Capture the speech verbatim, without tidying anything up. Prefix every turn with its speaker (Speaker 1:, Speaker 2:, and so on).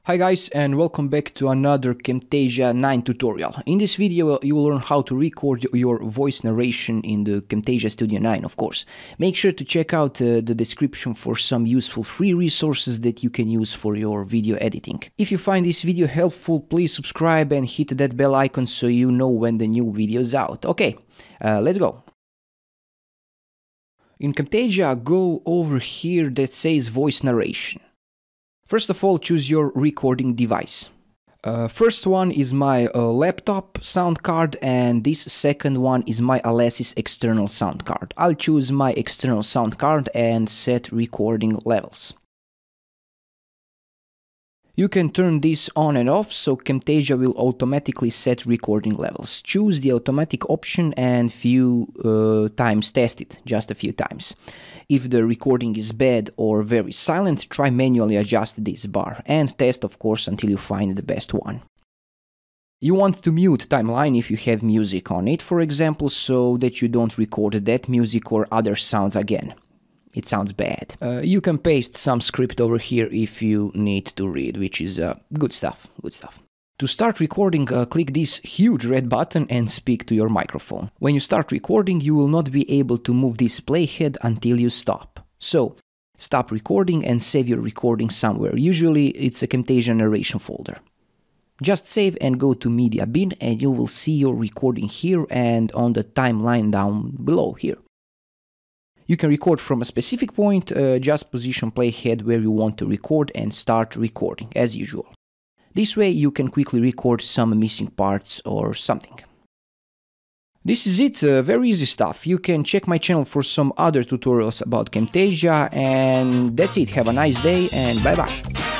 Speaker 1: Hi guys, and welcome back to another Camtasia nine tutorial. In this video you will learn how to record your voice narration in the Camtasia Studio nine, of course. Make sure to check out uh, the description for some useful free resources that you can use for your video editing. If you find this video helpful, please subscribe and hit that bell icon so you know when the new video is out. Okay, uh, let's go. In Camtasia, go over here that says voice narration. First of all, choose your recording device. Uh, first one is my uh, laptop sound card, and this second one is my Alesis external sound card. I'll choose my external sound card and set recording levels. You can turn this on and off, so Camtasia will automatically set recording levels. Choose the automatic option and few uh, times test it, just a few times. If the recording is bad or very silent, try manually adjust this bar and test, of course, until you find the best one. You want to mute timeline if you have music on it, for example, so that you don't record that music or other sounds again. It sounds bad. Uh, you can paste some script over here if you need to read, which is uh, good stuff, good stuff. To start recording, uh, click this huge red button and speak to your microphone. When you start recording, you will not be able to move this playhead until you stop. So, stop recording and save your recording somewhere. Usually, it's a Camtasia narration folder. Just save and go to Media Bin and you will see your recording here and on the timeline down below here. You can record from a specific point, uh, just position playhead where you want to record and start recording, as usual. This way you can quickly record some missing parts or something. This is it, uh, very easy stuff. You can check my channel for some other tutorials about Camtasia, and that's it. Have a nice day and bye bye.